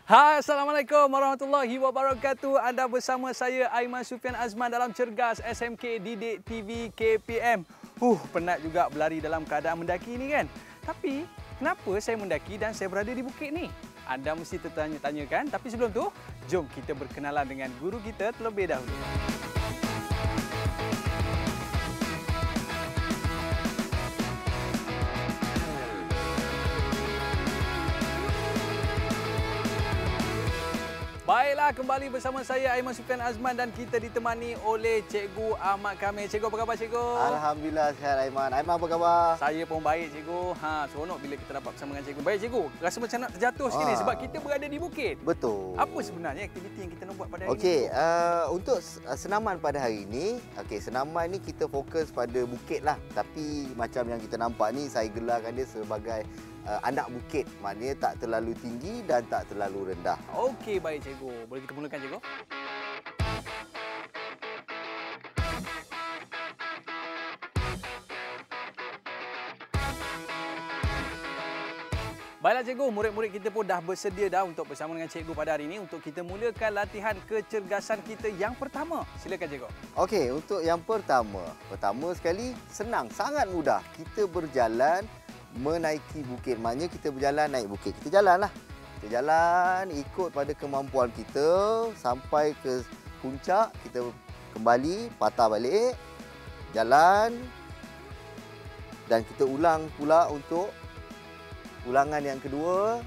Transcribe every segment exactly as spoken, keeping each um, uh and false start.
Hai, Assalamualaikum warahmatullahi wabarakatuh. Anda bersama saya Aiman Sufian Azman dalam Cergas S M K Didik T V K P M. Huh, penat juga berlari dalam keadaan mendaki ni kan? Tapi, kenapa saya mendaki dan saya berada di bukit ni? Anda mesti tertanya-tanya kan? Tapi sebelum tu, jom kita berkenalan dengan guru kita terlebih dahulu. Baiklah, kembali bersama saya Aiman Sufian Azman dan kita ditemani oleh Cikgu Ahmad Kamil. Cikgu, apa khabar Cikgu? Alhamdulillah sihat Aiman. Aiman apa khabar? Saya pun baik Cikgu. Ha, seronok bila kita dapat bersama dengan Cikgu. Baik Cikgu, rasa macam nak terjatuh sikit ni sebab kita berada di bukit. Betul. Apa sebenarnya aktiviti yang kita nak buat pada hari Okey, ini? uh, untuk senaman pada hari ini, okey, senaman ni kita fokus pada bukit lah. Tapi macam yang kita nampak ni, saya gelarkan dia sebagai uh, anak bukit. Maknanya tak terlalu tinggi dan tak terlalu rendah. Okey, baik Cikgu. Boleh kita mulakan Cikgu? Baiklah Cikgu, murid-murid kita pun dah bersedia dah untuk bersama dengan Cikgu pada hari ini untuk kita mulakan latihan kecergasan kita yang pertama. Silakan Cikgu. Okey, untuk yang pertama. Pertama sekali, senang, sangat mudah. Kita berjalan menaiki bukit. Maknanya kita berjalan naik bukit. Kita jalanlah. Kita jalan ikut pada kemampuan kita sampai ke puncak, kita kembali, patah balik, jalan dan kita ulang pula untuk ulangan yang kedua.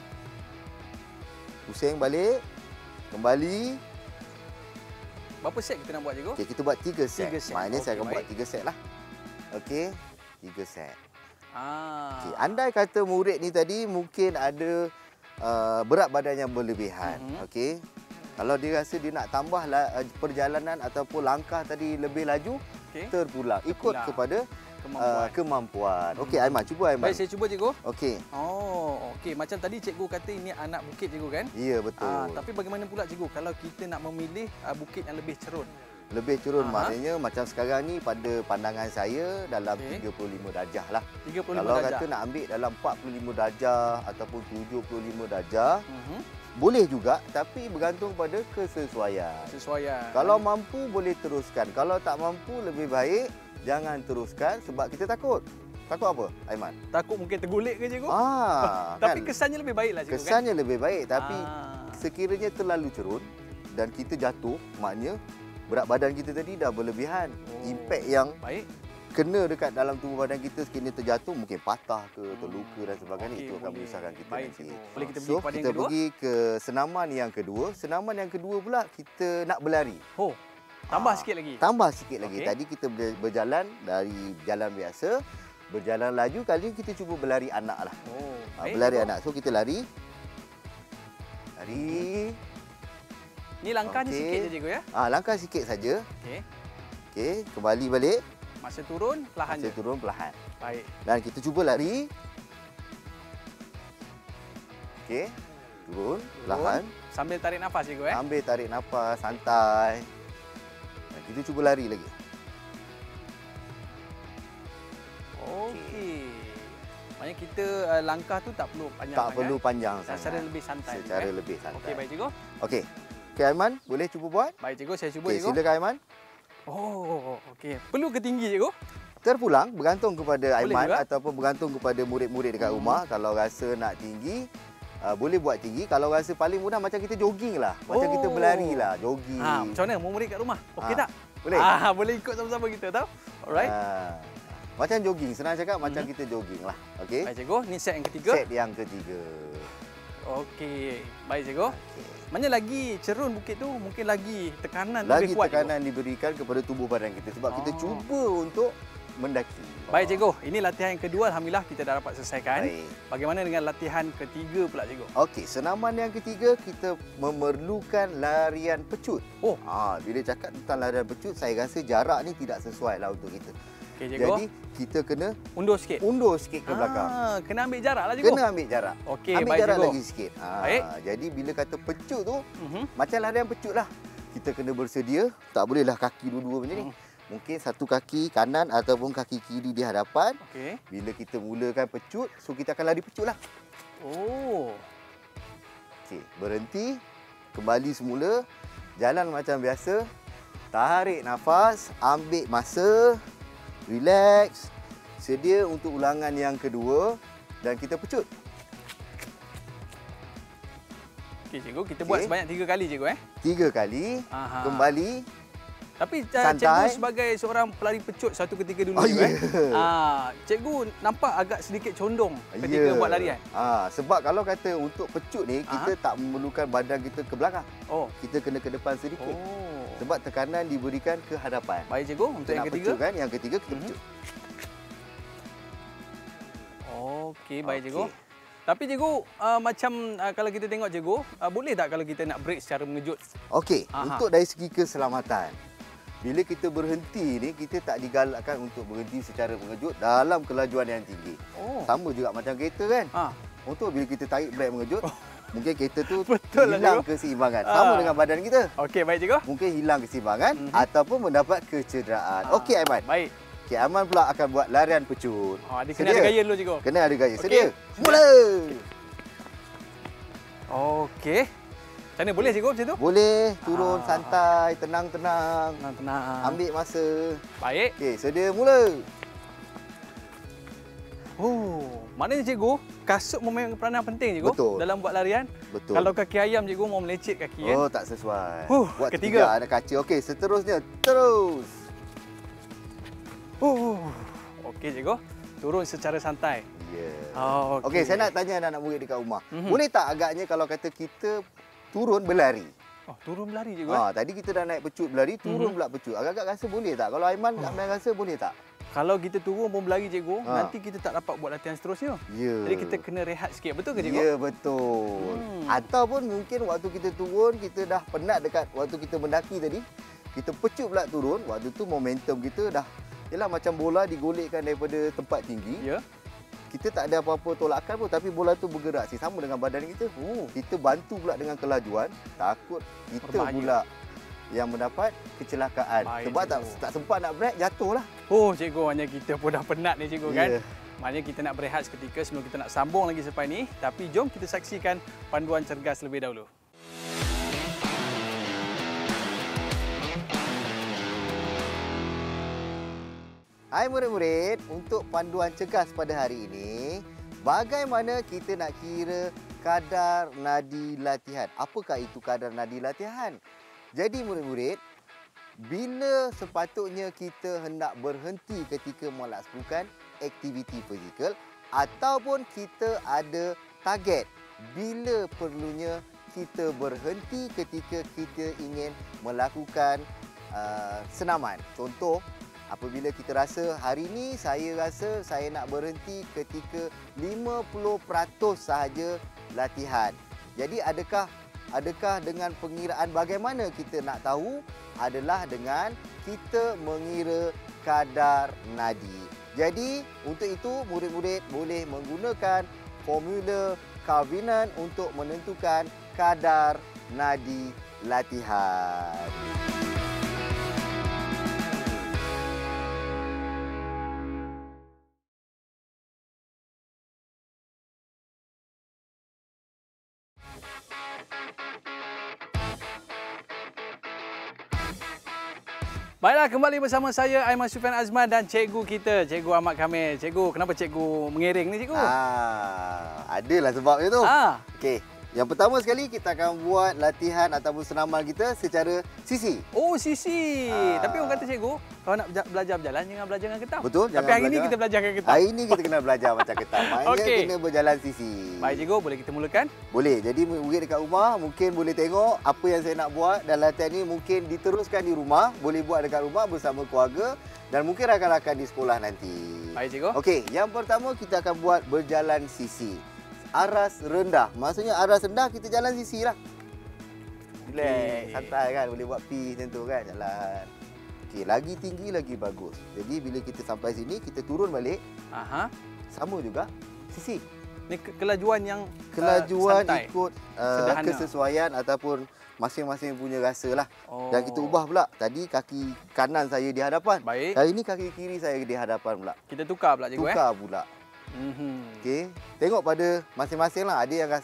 Pusing balik, kembali. Berapa set kita nak buat Cikgu? Okey, kita buat tiga set. Tiga set. Maknanya Okey, saya akan baik. buat tiga set lah. Okey, tiga set. Ah. Okey, andai kata murid ni tadi mungkin ada Uh, berat badan yang berlebihan. Mm-hmm. Okey. Kalau dia rasa dia nak tambah uh, perjalanan ataupun langkah tadi lebih laju, Okay. terpulang. Ikut Terpulang. kepada Kemampuan. uh, kemampuan. Okey, Aiman, cuba Aiman. Baik, saya cuba Cikgu. Okey. Oh, okey. Macam tadi Cikgu kata ini anak bukit Cikgu kan? Ya, betul. Ah, tapi bagaimana pula Cikgu kalau kita nak memilih uh, bukit yang lebih cerun? Lebih turun. Aha. Maknanya macam sekarang ni pada pandangan saya dalam Okey. tiga puluh lima darjah lah. tiga puluh lima Kalau darjah. kata nak ambil dalam empat puluh lima darjah ataupun tujuh puluh lima darjah, Mhm. boleh juga, tapi bergantung pada kesesuaian. Sesuaian. Kalau mampu boleh teruskan. Kalau tak mampu lebih baik jangan teruskan sebab kita takut. Takut apa, Aiman? Takut mungkin tergulik ke Cikgu? Ah, Tapi kan? kesannya lebih baiklah Cikgu Kesannya lebih baik, kan? tapi Ah. sekiranya terlalu cerun dan kita jatuh, maknanya berat badan kita tadi dah berlebihan. Oh. Impak yang Baik. kena dekat dalam tubuh badan kita sekiranya terjatuh mungkin patah ke, terluka dan sebagainya. Okey, Itu akan boleh. menyusahkan kita Baik, nanti. Cikgu. Boleh kita pergi So, kepada yang kita kedua? pergi ke senaman yang kedua. Senaman yang kedua pula kita nak berlari. Oh, tambah Ah, sikit lagi. Tambah sikit lagi. Okey. Tadi kita ber- berjalan dari jalan biasa, berjalan laju, kali ini kita cuba berlari anak lah. Oh, Ah, baik, berlari Cikgu. anak. So kita lari. Lari. Ni langkahnya Okey. sikit je Cikgu ya. Ah, langkah sikit saja. Okey. Okey, kembali balik. Masa turun perlahan Saya je. turun perlahan. Baik. Dan kita cuba lari. Okey, turun perlahan. Sambil tarik nafas Cikgu eh. Ambil tarik nafas, santai. Dan kita cuba lari lagi. Okey. Maknanya kita uh, langkah tu tak perlu panjang Tak sangat. perlu panjang Secara sangat. lebih santai. Secara eh. lebih santai. Okey, baik Cikgu. Okey. Okey Aiman, boleh cuba buat? Baik Cikgu, saya cuba Okey, Cikgu. silakan Aiman. Oh, okey. Perlu ke tinggi Cikgu? Terpulang bergantung kepada Boleh Aiman juga. ataupun bergantung kepada murid-murid dekat Hmm. rumah. Kalau rasa nak tinggi, uh, boleh buat tinggi. Kalau rasa paling mudah macam kita jogging lah. Macam Oh. kita berlari lah, jogging. Ha, macam mana murid kat rumah? Okey Ah, tak? boleh? Ah, boleh ikut sama-sama kita tahu. Alright. Ah, macam jogging, senang cakap macam Hmm. kita jogging lah. Okey. Baik Cikgu, ni set yang ketiga. Set yang ketiga. Okey. Baik Cikgu. Okey. Maknanya lagi cerun bukit tu mungkin lagi tekanan Lagi lebih kuat. tekanan diberikan kepada tubuh badan kita sebab kita Oh. cuba untuk mendaki. Cikgu. Baik Cikgu, ini latihan yang kedua alhamdulillah kita dah dapat selesaikan. Baik. Bagaimana dengan latihan ketiga pula Cikgu? Okey, senaman yang ketiga kita memerlukan larian pecut. Oh. Ah, bila cakap tentang larian pecut, saya rasa jarak ni tidak sesuai lah untuk kita. Okey Cikgu. Jadi kita kena undur sikit. undur sikit ke belakang. Ah, kena ambil jarak lah Cikgu. Kena ambil jarak. Okey, ambil baik jarak Cikgu. lagi sikit. Ah, Baik. jadi bila kata pecut tu Mhm. macam larian pecut lah. Kita kena bersedia, tak bolehlah kaki dua-dua macam ni. Hmm. Mungkin satu kaki kanan ataupun kaki kiri di hadapan. Okey, berhenti, kembali semula, jalan macam biasa. Tarik nafas, ambil masa, relax, sedia untuk ulangan yang kedua dan kita pecut. Okey cikgu, kita okay. buat sebanyak tiga kali cikgu eh. Tiga kali, Aha. kembali. Tapi uh, cikgu sebagai seorang pelari pecut satu ketika dulu oh, cikgu, yeah. eh. Ah, cikgu nampak agak sedikit condong ketika yeah. buat larian. Ah, sebab kalau kata untuk pecut ni kita Aha. tak memerlukan badan kita ke belakang. Oh, kita kena ke depan sedikit. Oh. Sebab tekanan diberikan ke hadapan. Baik cikgu, untuk kita yang ketiga pecut, kan? Yang ketiga kita mm-hmm. pecut. Okey, baik okay. cikgu. Tapi cikgu, uh, macam uh, kalau kita tengok cikgu, uh, boleh tak kalau kita nak break secara mengejut? Okey, untuk dari segi keselamatan. Bila kita berhenti ni, kita tak digalakkan untuk berhenti secara mengejut dalam kelajuan yang tinggi. Oh. Sama juga macam kereta kan? Ha. Untuk bila kita tarik brek mengejut, oh. mungkin kereta tu Betul hilang lah, keseimbangan. Ha. Sama dengan badan kita. Okey, baik cikgu. Mungkin hilang keseimbangan mm-hmm. ataupun mendapat kecederaan. Ha. Okey Aiman. Baik. Okey, Aiman pula akan buat larian pecut. Ha, dia kena ada gaya dulu cikgu. Kena ada gaya. Sedia? Okay. Mula! Okey. Macam mana? Boleh cikgu macam tu? Boleh. Turun ah. santai, tenang-tenang. Tenang-tenang. Ambil masa. Baik. Okey, sedia mula. Oh, maknanya cikgu, kasut memainkan peranan penting cikgu Betul. dalam buat larian. Betul. Kalau kaki ayam cikgu mau melecet kaki kan. Oh, tak sesuai. Uh, buat ketiga. Ada kaca. Okey, seterusnya terus. Uh. Okey cikgu, turun secara santai. Ya. Yeah. Oh, okey. Okey, saya nak tanya anak-anak murid dekat rumah. Mm-hmm. Boleh tak agaknya kalau kata kita turun berlari? Oh, turun berlari cikgu. Ha, tadi kita dah naik pecut berlari, turun mm-hmm. pula pecut. Agak-agak rasa boleh tak? Kalau Aiman oh. Aiman rasa boleh tak? Kalau kita turun pun berlari cikgu, ha. nanti kita tak dapat buat latihan seterusnya. Ya. Jadi kita kena rehat sikit. Betul ke cikgu? Ya, betul. Hmm. Ataupun mungkin waktu kita turun, kita dah penat dekat waktu kita mendaki tadi. Kita pecut pula turun, waktu tu momentum kita dah yalah macam bola digolekkan daripada tempat tinggi. Ya. Kita tak ada apa-apa tolakan pun, tapi bola tu bergerak sih sama dengan badan kita. Oh. Kita bantu pula dengan kelajuan, takut kita Berbahaya. pula yang mendapat kecelakaan. Baik, sebab tak, tak sempat nak break, jatuh lah. Oh cikgu, hanya kita pun dah penat ni cikgu yeah. kan. Maknanya kita nak berehat seketika sebelum kita nak sambung lagi selepas ni. Tapi jom kita saksikan panduan cergas lebih dahulu. Hai murid-murid, untuk panduan cergas pada hari ini, bagaimana kita nak kira kadar nadi latihan? Apakah itu kadar nadi latihan? Jadi murid-murid, bila sepatutnya kita hendak berhenti ketika melaksanakan aktiviti fizikal ataupun kita ada target, bila perlunya kita berhenti ketika kita ingin melakukan uh, senaman. Contoh, apabila kita rasa hari ini saya rasa saya nak berhenti ketika lima puluh peratus sahaja latihan. Jadi adakah adakah dengan pengiraan bagaimana kita nak tahu? Adalah dengan kita mengira kadar nadi. Jadi untuk itu murid-murid boleh menggunakan formula Calvinan untuk menentukan kadar nadi latihan. Baiklah, kembali bersama saya Aiman Sufian Azman dan cikgu kita, Cikgu Ahmad Kamil. Cikgu, kenapa cikgu mengiring ni cikgu? Ah, adalah sebabnya tu. Ah. Okey. Yang pertama sekali kita akan buat latihan ataupun senaman kita secara sisi. Oh, sisi. Ah. Tapi orang kata cikgu, kalau nak belajar berjalan jangan belajar dengan ketam. Betul. Tapi hari ini kita belajar dengan ketam. Hari ini kita kena belajar macam ketam. Maknanya okay. kena berjalan sisi. Baik cikgu, boleh kita mulakan? Boleh. Jadi murid dekat rumah mungkin boleh tengok apa yang saya nak buat dan latihan ini mungkin diteruskan di rumah. Boleh buat dekat rumah bersama keluarga dan mungkin rakan-rakan di sekolah nanti. Baik cikgu. Okey, yang pertama kita akan buat berjalan sisi. Aras rendah. Maksudnya aras rendah kita jalan sisi lah. Relax, santai kan. Boleh buat P macam tu kan. Jalan. Okey, lagi tinggi lagi bagus. Jadi bila kita sampai sini, kita turun balik. Aha. Sama juga sisi. Ni ke kelajuan yang Kelajuan uh, ikut uh, kesesuaian ataupun masing-masing punya rasa lah. Oh. Dan kita ubah pula. Tadi kaki kanan saya di hadapan. Baik. Kali ini kaki kiri saya di hadapan pula. Kita tukar pula cikgu. Tukar eh? pula. Mm-hmm. Okey, tengok pada masing-masing lah. Ada yang rasa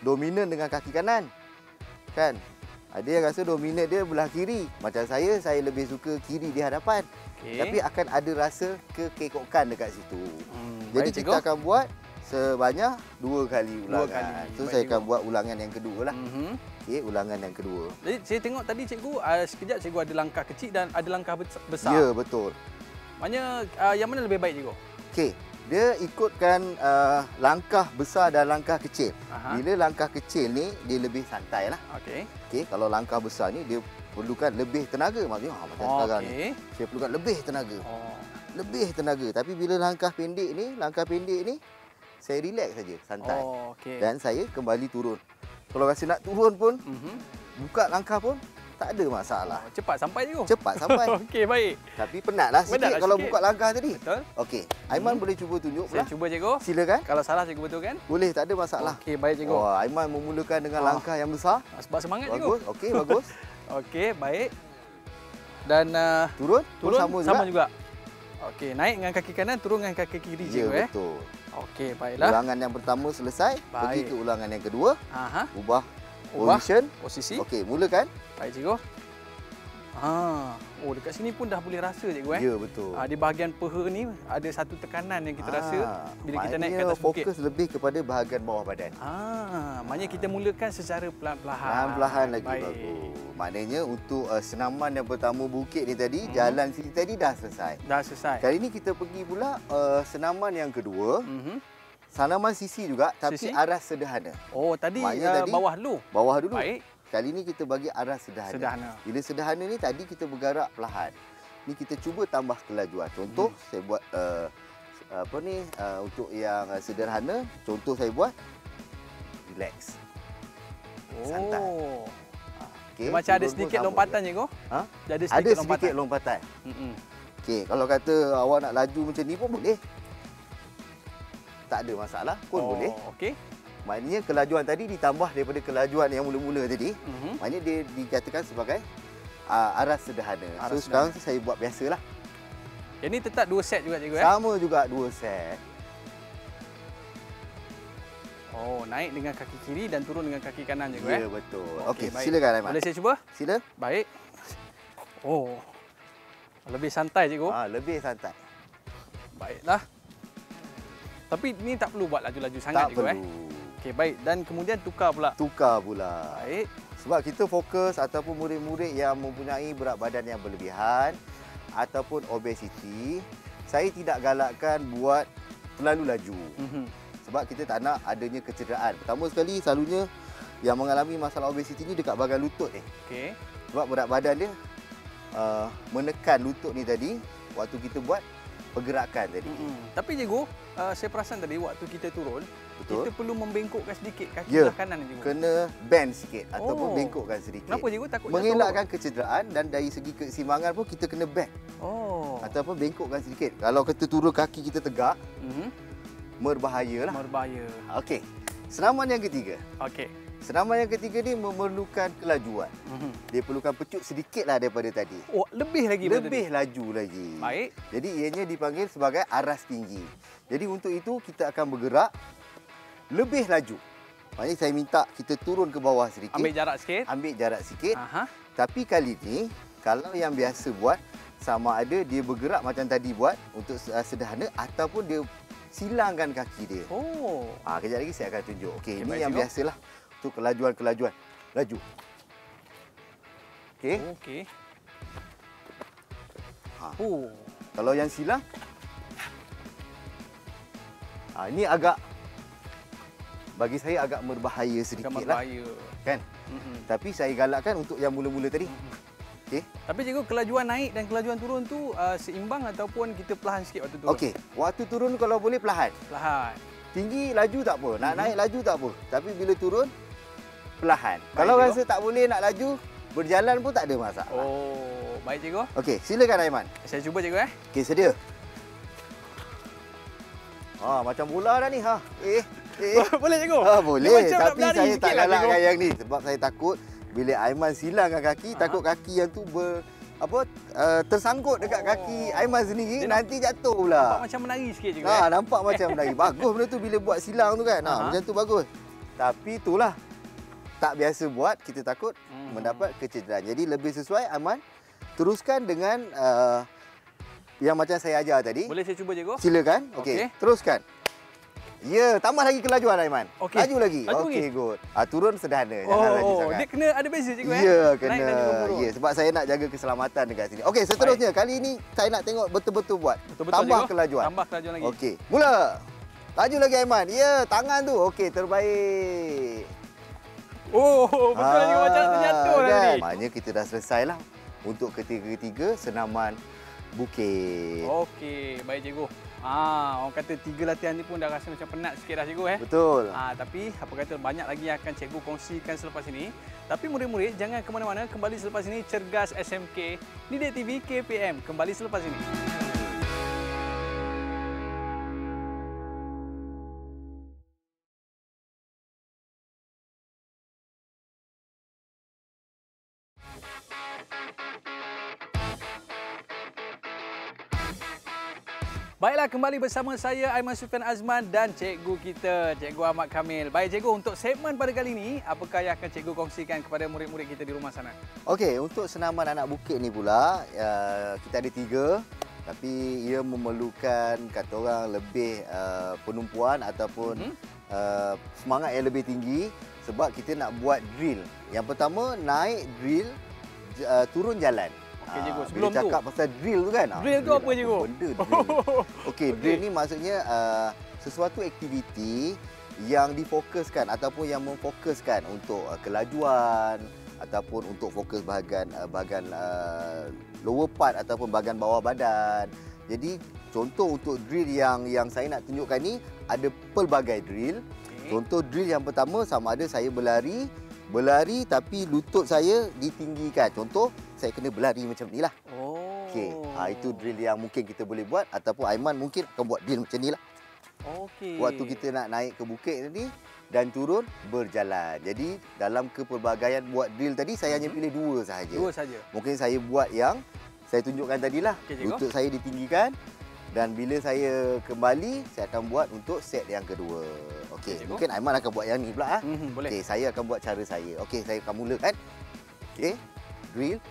dominan dengan kaki kanan. Kan? Ada yang rasa dominan dia belah kiri. Macam saya, saya lebih suka kiri di hadapan. Okey. Tapi akan ada rasa kekekokan dekat situ. Hmm, Jadi baik, kita cikgu. akan buat sebanyak dua kali Dua ulangan. kali. So Baik, saya cikgu. akan buat ulangan yang kedua lah. Mhm. Okey, ulangan yang kedua. Jadi saya tengok tadi cikgu uh, sekejap cikgu ada langkah kecil dan ada langkah bes- besar. Ya, betul. Maknanya uh, yang mana lebih baik cikgu? Okey, dia ikutkan uh, langkah besar dan langkah kecil. Aha. Bila langkah kecil ni dia lebih santai lah. Okey. Okey, kalau langkah besar ni dia perlukan lebih tenaga. Maksudnya ha, macam Oh, sekarang okey. ni. Saya perlukan lebih tenaga. Oh. Lebih tenaga. Tapi bila langkah pendek ni, langkah pendek ni saya relax saja, santai. Oh, okey. Dan saya kembali turun. Kalau rasa nak turun pun, Mhm. buka langkah pun tak ada masalah. Oh, cepat sampai cikgu. Cepat sampai. Okey, baik. Tapi penatlah sikit Penatlah kalau sikit. buka langkah tadi. Betul. Okey, Aiman Hmm. boleh cuba tunjuk Saya pula. cuba cikgu. Silakan. Kalau salah cikgu betul kan? Boleh, tak ada masalah. Okey, baik cikgu. Oh, Aiman memulakan dengan Oh. langkah yang besar. Sebab semangat cikgu. Bagus. Okey, bagus. Okey, baik. Dan uh, Turun, turun sama juga. sama juga. Okey, naik dengan kaki kanan, turun dengan kaki kiri Ya, cikgu eh. betul. Okey, baiklah. Ulangan yang pertama selesai, pergi Baik. ke ulangan yang kedua, Aha, ubah, Ubah. position. posisi. Okey, mulakan. Baik cikgu. Ha, oh dekat sini pun dah boleh rasa cikgu eh. Ya, betul. Ah, di bahagian peha ni ada satu tekanan yang kita rasa Ah, bila kita naik ke maknanya atas bukit. fokus lebih kepada bahagian bawah badan. Ah, maknanya kita mulakan secara perlahan-lahan. Perlahan-lahan lagi Baik. bagus. Maknanya untuk uh, senaman yang pertama bukit ni tadi, Hmm. jalan sini tadi dah selesai. Dah selesai. Kali ni kita pergi pula uh, senaman yang kedua, Mhm. senaman sisi juga tapi Sisi? arah sederhana. Oh, tadi, Maknanya uh, tadi- bawah dulu. Bawah dulu. Baik. Kali ni kita bagi arah sederhana. Sederhana. Bila sederhana ni tadi kita bergerak perlahan. Ni kita cuba tambah kelajuan. Contoh Hmm. saya buat uh, apa ni uh, untuk yang uh, sederhana, contoh saya buat relax. Santai. Oh. Okey. Dia macam ada turun pun sedikit sama lompatan juga. cikgu. Ha? Dia ada sedikit Ada lompatan. sedikit lompatan. Mm-mm. Okey, kalau kata awak nak laju macam ni pun boleh. Tak ada masalah pun oh, boleh. Okey. Maknanya kelajuan tadi ditambah daripada kelajuan yang mula-mula tadi. Mhm. Maknanya dia dikatakan sebagai uh, arah sederhana. Arah so sederhana. sekarang saya buat biasalah. Yang ni tetap dua set juga cikgu eh. Sama juga dua set. Oh, naik dengan kaki kiri dan turun dengan kaki kanan cikgu Ya, eh. betul. Okey, Okey, baik. silakan Aiman. Boleh saya cuba? Sila. Baik. Oh. Lebih santai cikgu. Ah, lebih santai. Baiklah. Tapi ni tak perlu buat laju-laju sangat tak cikgu eh. perlu. Okey, baik. Dan kemudian tukar pula. Tukar pula. Baik. Sebab kita fokus ataupun murid-murid yang mempunyai berat badan yang berlebihan ataupun obesiti, saya tidak galakkan buat terlalu laju. Mhm. Sebab kita tak nak adanya kecederaan. Pertama sekali, selalunya yang mengalami masalah obesiti ni dekat bahagian lutut ni. Okey. Sebab berat badan dia uh, menekan lutut ni tadi waktu kita buat pergerakan tadi. Mm-mm. Tapi cikgu, uh, saya perasan tadi waktu kita turun, Betul? kita perlu membengkokkan sedikit kaki Ya. belah kanan ni cikgu. Kena bend sikit ataupun Oh. bengkokkan sedikit. Kenapa cikgu takut jatuh? Mengelakkan kecederaan dan dari segi keseimbangan pun kita kena bend Oh. ataupun bengkokkan sedikit. Kalau kita turun kaki kita tegak, Mhm. berbahaya lah. Berbahaya. Okey. Senaman yang ketiga. Okey. Senaman yang ketiga ni memerlukan kelajuan. Mhm. Dia perlukan pecut sedikit lah daripada tadi. Oh, lebih lagi daripada Lebih tadi. laju lagi. Baik. Jadi ianya dipanggil sebagai aras tinggi. Jadi untuk itu kita akan bergerak lebih laju. Maksudnya saya minta kita turun ke bawah sedikit. Ambil jarak sikit. ambil jarak sikit. Aha. Tapi kali ni kalau yang biasa buat sama ada dia bergerak macam tadi buat untuk uh, sederhana ataupun dia silangkan kaki dia. Oh. Ah, kejap lagi saya akan tunjuk. Okey, Okey, ini baik, yang cikgu. biasalah untuk kelajuan-kelajuan. Laju. Okey. Okey. Ha. Oh. Kalau yang silang ah, ini agak bagi saya agak berbahaya sedikit Agak lah. berbahaya. Kan? Mhm. Tapi saya galakkan untuk yang mula-mula tadi. Mhm. Okey. Tapi cikgu, kelajuan naik dan kelajuan turun tu uh, seimbang ataupun kita perlahan sikit waktu turun? Okey. Waktu turun kalau boleh perlahan. Perlahan. Tinggi laju tak apa. Nak Mhm. naik laju tak apa. Tapi bila turun perlahan. Baik, Kalau cikgu. rasa tak boleh nak laju, berjalan pun tak ada masalah. Oh, baik cikgu. Okey, silakan Aiman. Saya cuba cikgu eh. Okey, sedia. Ha, macam bola dah ni. Ha. Eh, eh. Boleh cikgu? Ha, boleh. Dia macam nak Tapi berlari saya sikit tak lah, galakkan cikgu. yang ni. Sebab saya takut bila Aiman silangkan kaki, Aha. takut kaki yang tu ber, apa uh, tersangkut dekat Oh. kaki Aiman sendiri, Dia nanti jatuh Nampak pula. macam menari sikit cikgu Ha, eh. nampak macam lagi. Bagus benda tu bila buat silang tu kan. Ha, Aha. macam tu bagus. Tapi itulah, tak biasa buat, kita takut Hmm. mendapat kecederaan. Jadi lebih sesuai, Aiman, teruskan dengan uh, yang macam saya ajar tadi. Boleh saya cuba, cikgu? Silakan. Okey, Okey. teruskan. Ya, tambah lagi kelajuan, Aiman. Okey. Laju lagi. Laju Okey, lagi? good. Ah, turun sederhana, Oh, jangan laju oh, sangat. dia kena ada beza, cikgu, eh? Ya, Naik kena. dan juga turun. Ya, sebab saya nak jaga keselamatan dekat sini. Okey, seterusnya. Baik. Kali ini saya nak tengok betul-betul buat. Betul-betul, Tambah cikgu. kelajuan. Tambah kelajuan lagi. Okey, mula. Laju lagi, Aiman. Ya, tangan tu. Okey, terbaik. Oh, betul Ah, cikgu, macam terjatuh kan? tadi. Maknanya kita dah selesai lah untuk ketiga-ketiga senaman bukit. Okey, baik cikgu. Ah, orang kata tiga latihan ni pun dah rasa macam penat sikit dah, cikgu, eh? Betul. Ah, tapi apa kata banyak lagi yang akan cikgu kongsikan selepas ini. Tapi murid-murid jangan ke mana-mana, kembali selepas ini Cergas S M K Didik T V K P M. Kembali selepas ini. Baiklah, kembali bersama saya Aiman Sufian Azman dan cikgu kita, Cikgu Ahmad Kamil. Baik cikgu, untuk segmen pada kali ini, apakah yang akan cikgu kongsikan kepada murid-murid kita di rumah sana? Okey, untuk senaman anak bukit ni pula, uh, kita ada tiga. Tapi ia memerlukan, kata orang, lebih uh, penumpuan ataupun Mhm. uh, semangat yang lebih tinggi. Sebab kita nak buat drill. Yang pertama, naik drill, uh, turun jalan. Okey, cikgu. Ah, Sebelum bila tu, cakap pasal drill tu kan. ah, drill tu apa, cikgu? Benda drill. Okey, drill ni maksudnya uh, sesuatu aktiviti yang difokuskan ataupun yang memfokuskan untuk uh, kelajuan ataupun untuk fokus bahagian uh, bahagian uh, lower part ataupun bahagian bawah badan. Jadi contoh untuk drill yang yang saya nak tunjukkan ni ada pelbagai drill. Okey. Contoh drill yang pertama sama ada saya berlari, berlari tapi lutut saya ditinggikan. Contoh saya kena berlari macam ni lah. Oh. Okey, ha, itu drill yang mungkin kita boleh buat ataupun Aiman mungkin akan buat drill macam ni lah. Okey. Waktu kita nak naik ke bukit tadi dan turun berjalan. Jadi dalam kepelbagaian buat drill tadi saya hanya pilih dua sahaja. Dua saja. Mungkin saya buat yang saya tunjukkan tadilah. Okey, cikgu. Lutut saya ditinggikan dan bila saya kembali saya akan buat untuk set yang kedua. Okey, Okey, cikgu. mungkin Aiman akan buat yang ni pula ah. Mhm, boleh. Okey, saya akan buat cara saya. Okey, saya akan mulakan. Okey, drill.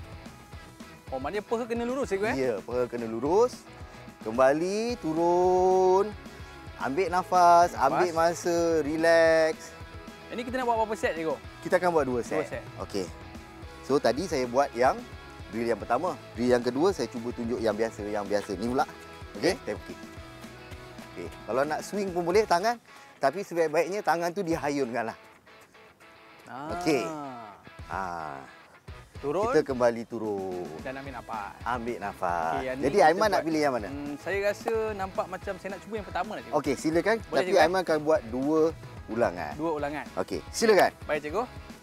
Oh, maknanya peha kena lurus, cikgu, eh? Ya, peha kena lurus. Kembali, turun. Ambil nafas, Nafas. ambil masa, relax. Ini kita nak buat berapa set, cikgu? Kita akan buat dua set. Dua set. Okey. So tadi saya buat yang drill yang pertama. Drill yang kedua saya cuba tunjuk yang biasa, yang biasa. Ni pula. Okey, step kick. Okey. Kalau nak swing pun boleh tangan, tapi sebaik-baiknya tangan tu dihayunkanlah. Ah. Okey. Ha. Turun Kita kembali turun. dan ambil nafas. Ambil nafas. Okey, yang ni Jadi kita Aiman nak buat. pilih yang mana? Hmm, saya rasa nampak macam saya nak cuba yang pertama lah, cikgu. Okey, silakan. Boleh, Tapi cikgu, eh? Aiman akan buat dua ulangan. Dua ulangan. Okey, silakan. Baik, cikgu.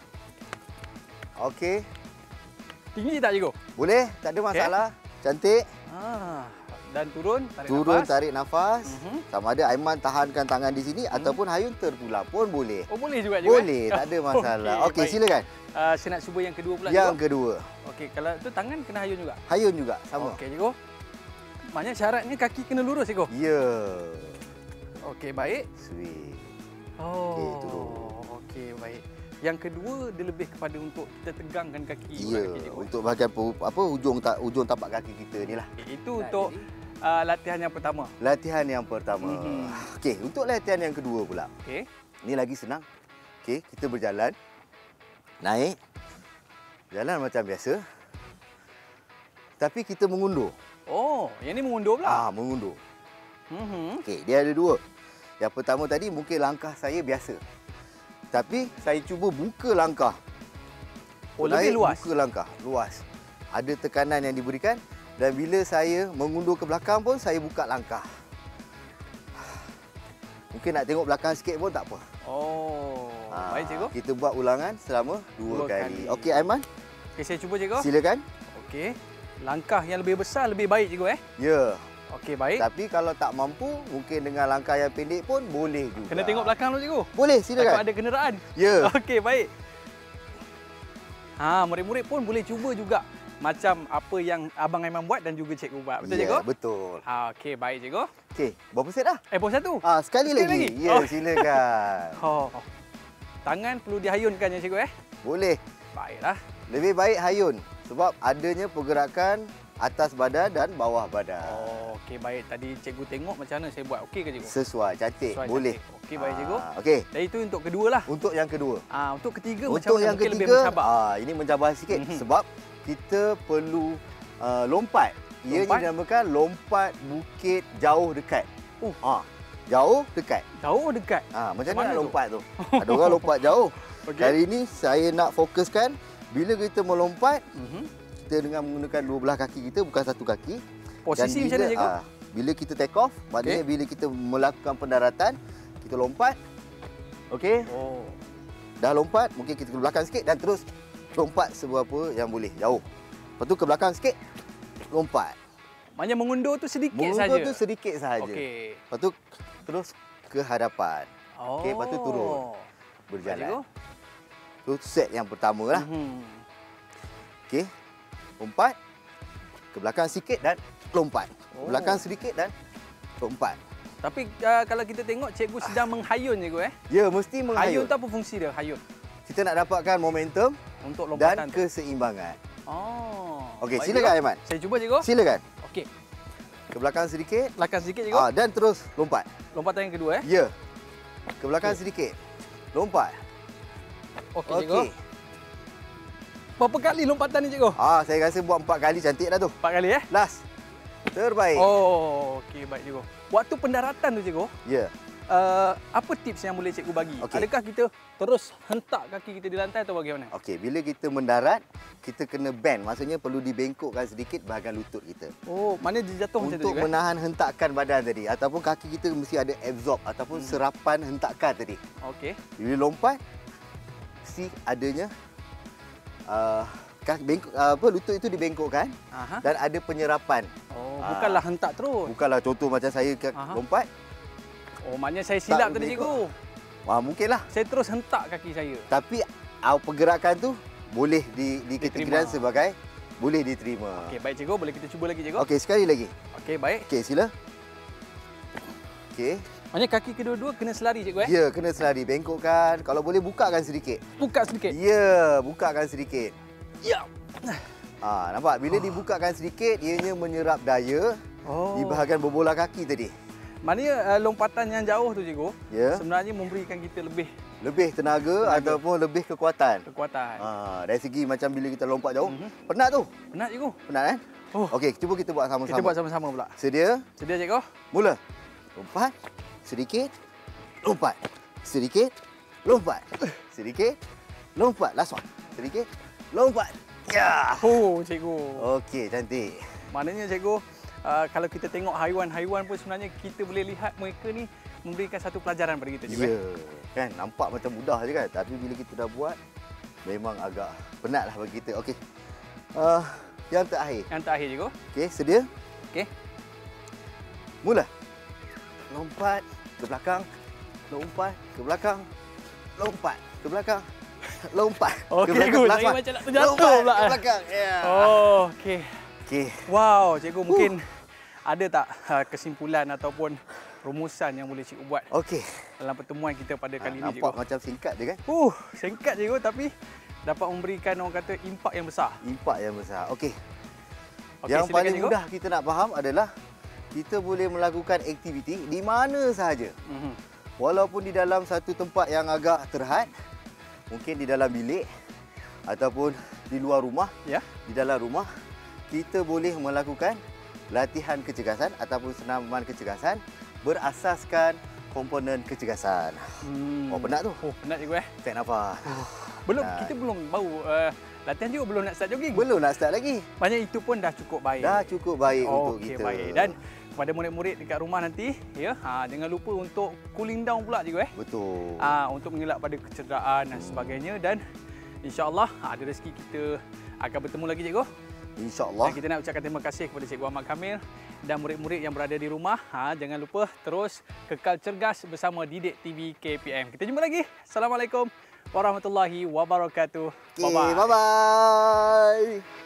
Okey. Tinggi tak, cikgu? Boleh, tak ada masalah. Cantik. Ah. Dan turun, tarik Turun, nafas. tarik nafas. Mhm. Sama ada Aiman tahankan tangan di sini ataupun hayun terpulang pun boleh. Oh, boleh juga, cikgu? Boleh, tak ada masalah. Okey, baik. silakan. Uh, saya nak cuba yang kedua pula, Yang cikgu. kedua, Okey, kalau tu tangan kena hayun juga. hayun juga sama. Okey, cikgu. Maknanya syaratnya kaki kena lurus, cikgu. Ya. Okey, baik. Sweet. Oh. Okey, turun. Okey, baik. Yang kedua dia lebih kepada untuk kita tegangkan kaki. Ya, kaki, cikgu. untuk bahagian pu- apa hujung tak ujung tapak kaki kita ni lah. Okey, itu untuk uh, latihan yang pertama. Latihan yang pertama. Mhm. Okey, untuk latihan yang kedua pula. Okey. Ni lagi senang. Okey, kita berjalan. Naik. Jalan macam biasa. Tapi kita mengundur. Oh, yang ni mengundur pula. Ah, mengundur. Mhm. Okey, dia ada dua. Yang pertama tadi mungkin langkah saya biasa. Tapi saya cuba buka langkah. Oh, lebih Naik, luas. Buka langkah, luas. Ada tekanan yang diberikan dan bila saya mengundur ke belakang pun saya buka langkah. Mungkin nak tengok belakang sikit pun tak apa. Oh, Ah, baik, cikgu. Kita buat ulangan selama dua, Dua kali. kali. Okey Aiman, Okey, saya cuba, cikgu. silakan. Okey. Langkah yang lebih besar lebih baik, cikgu, eh? Ya. Okey, baik. Tapi kalau tak mampu, mungkin dengan langkah yang pendek pun boleh juga. Kena tengok belakang dulu, cikgu. Boleh, Takut silakan. ada kenderaan. Ya. Okey, baik. Ha, murid-murid pun boleh cuba juga macam apa yang Abang Aiman buat dan juga cikgu buat. Betul, ya, cikgu? betul. Ha, okey, baik, cikgu. Okey, berapa set dah? Eh, pos satu. Ah, sekali Sekali lagi. lagi? Ya, Oh. silakan. Oh. Tangan perlu dihayunkan ya cikgu eh? Boleh. Baiklah. Lebih baik hayun sebab adanya pergerakan atas badan dan bawah badan. Oh, okey baik. Tadi cikgu tengok macam mana saya buat. Okey ke cikgu? Sesuai, cantik. Sesuai, Boleh. Cantik. Okey baik cikgu. Ah, okey. Dan itu untuk kedua lah. Untuk yang kedua. Ah, untuk ketiga Untuk macam mana? yang Mungkin lebih ketiga, mencabar. ah, ini mencabar sikit Mhm. sebab kita perlu uh, lompat. Ia Lompat? dinamakan lompat bukit jauh dekat. Uh. Ah, jauh dekat. Jauh dekat. Ah, macam Macam mana mana nak tu? lompat tu? Ada orang lompat jauh. Okey. Kali ini saya nak fokuskan bila kita melompat, Mhm. kita dengan menggunakan dua belah kaki kita, bukan satu kaki. Posisi Dan macam mana cikgu? ah, bila kita take off, maknanya bila kita melakukan pendaratan, kita lompat. Okey, Oh. dah lompat, mungkin kita ke belakang sikit dan terus lompat seberapa yang boleh, jauh. Lepas tu ke belakang sikit, lompat. Maknanya mengundur tu sedikit Mengukur saja. tu sedikit sahaja. Okey. Lepas tu terus ke hadapan. Oh. Okey, lepas tu turun. Baik, Berjalan. cikgu. Tu set yang pertama lah. Mhm. Okey. Lompat. Ke belakang sikit dan lompat. Oh. Ke belakang sedikit dan lompat. Tapi uh, kalau kita tengok cikgu sedang menghayun cikgu eh. Ya, mesti Hayun menghayun. tu apa fungsi dia? Hayun Kita nak dapatkan momentum untuk dan lompatan tu. keseimbangan. Oh. Okey, Baik, silakan cikgu. Aiman. Saya cuba cikgu. Silakan. Okey. Ke belakang sedikit. Belakang sedikit cikgu. Ah, dan terus lompat. Lompatan yang kedua eh. Ya. Ke belakang Okey. sedikit. Lompat. Okey cikgu. Berapa kali lompatan ni cikgu? Ah, saya rasa buat empat kali cantik dah tu. Empat kali eh. Last. Terbaik. Oh, okey baik cikgu. Waktu pendaratan tu cikgu, Ya. uh, apa tips yang boleh cikgu bagi? Okey. Adakah kita terus hentak kaki kita di lantai atau bagaimana? Okey, bila kita mendarat, kita kena bend. Maksudnya perlu dibengkokkan sedikit bahagian lutut kita. Oh, mana dia jatuh macam tu Untuk cikgu? eh? menahan hentakan badan tadi. Ataupun kaki kita mesti ada absorb ataupun Hmm. serapan hentakan tadi. Okey. Bila lompat, mesti adanya uh, kaki bengkok, uh, apa, lutut itu dibengkokkan Aha. dan ada penyerapan. Oh, Ah. bukanlah hentak terus. Bukanlah contoh macam saya ke- Aha. lompat. Oh, maknanya saya silap Tak tadi berbengkok. cikgu. Wah, mungkinlah. Saya terus hentak kaki saya. Tapi uh, pergerakan tu boleh di, dikategorikan Diterima. sebagai boleh diterima. Okey, baik cikgu. Boleh kita cuba lagi cikgu? Okey, sekali lagi. Okey, baik. Okey, sila. Okey. Maknanya kaki kedua-dua kena selari cikgu eh? Ya, kena selari. Bengkokkan. Kalau boleh, bukakan sedikit. Buka sedikit. Ya, bukakan sedikit. Ya. Ah, nampak? Bila dibukakan sedikit, ianya menyerap daya Oh. di bahagian berbola kaki tadi. Maknanya uh, lompatan yang jauh tu cikgu, Ya. sebenarnya memberikan kita lebih Lebih tenaga, Tenaga. ataupun lebih kekuatan. kekuatan. Ah, dari segi macam bila kita lompat jauh. Mhm. Penat tu. Penat cikgu? Penat kan? Oh. Okey, cuba kita buat sama-sama. Kita buat sama-sama pula. Sedia? Sedia cikgu? Mula. Lompat. Sedikit. Lompat. Sedikit. Lompat. Sedikit. Lompat. Last one. Sedikit. Lompat. Ya. Oh, cikgu. Okey, cantik. Maknanya cikgu, uh, kalau kita tengok haiwan-haiwan pun sebenarnya kita boleh lihat mereka ni memberikan satu pelajaran pada kita cikgu. Ya. eh? Kan nampak macam mudah je kan. Tapi bila kita dah buat, memang agak penatlah bagi kita. Okey. Uh, yang terakhir. Yang terakhir cikgu. Okey, sedia? Okey. Mula. Lompat ke belakang. Lompat ke belakang. Lompat ke belakang. Lompat Okey, ke belakang. cikgu. Last Saya one. macam nak terjatuh Lompat pula, ke eh. belakang. Ya. Oh, okey. Okey. Wow, cikgu mungkin ada tak uh, kesimpulan ataupun rumusan yang boleh cikgu buat Okey. dalam pertemuan kita pada Ha, kali ini nampak cikgu? macam singkat je kan? Uh, singkat cikgu tapi dapat memberikan orang kata impak yang besar. Impak yang besar. Okey. Okey, Yang silakan, paling cikgu. mudah kita nak faham adalah kita boleh melakukan aktiviti di mana sahaja. Mhm. Walaupun di dalam satu tempat yang agak terhad, mungkin di dalam bilik ataupun di luar rumah, Ya. di dalam rumah, kita boleh melakukan latihan kecergasan ataupun senaman kecergasan berasaskan komponen kecergasan. Hmm. Oh, penat tu. Oh, penat cikgu eh. Tarik nafas. Belum, Penat. kita belum baru uh, latihan juga belum nak start jogging. Belum nak start lagi. Maknanya itu pun dah cukup baik. Dah cukup baik oh, untuk okey, kita. baik. Dan kepada murid-murid dekat rumah nanti, ya, ha, jangan lupa untuk cooling down pula cikgu eh. Betul. Ah, untuk mengelak pada kecederaan dan sebagainya dan insya-Allah ha, ada rezeki kita akan bertemu lagi cikgu. InsyaAllah. Dan kita nak ucapkan terima kasih kepada Cikgu Ahmad Kamil dan murid-murid yang berada di rumah. Ha, jangan lupa terus kekal cergas bersama Didik T V K P M. Kita jumpa lagi. Assalamualaikum warahmatullahi wabarakatuh. Okay, Bye-bye. bye-bye.